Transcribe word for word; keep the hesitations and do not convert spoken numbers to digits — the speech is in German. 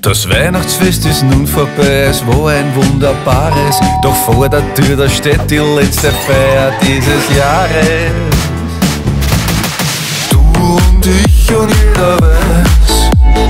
Das Weihnachtsfest ist nun vorbei, es war ein wunderbares. Doch vor der Tür, da steht die letzte Feier dieses Jahres. Du und ich und jeder weiß,